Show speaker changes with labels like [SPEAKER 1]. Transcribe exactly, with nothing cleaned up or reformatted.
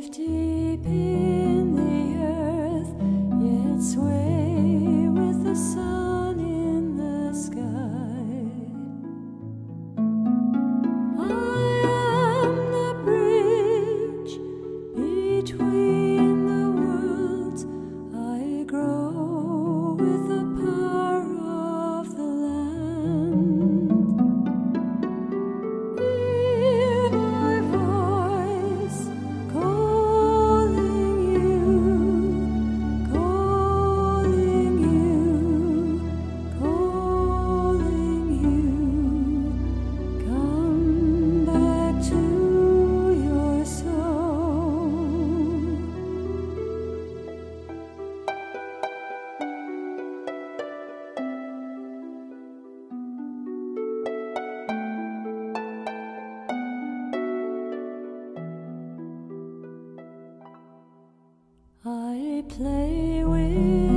[SPEAKER 1] live deep in the earth, yet sway with the sun in the sky. I am the bridge between the worlds. I grow with the power of the land. Hear my voice calling you, calling you, calling you. Come back to your soul. I play with